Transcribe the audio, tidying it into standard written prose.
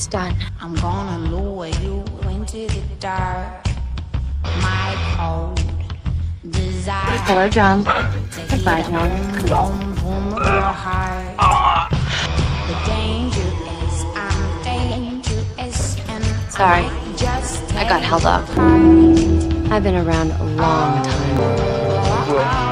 It's done. I'm gonna lure you into the dark. My cold desire. Hello, John. Goodbye, John. Your heart. The danger is I'm dangerous and Sorry. I got held up. I've been around a long time.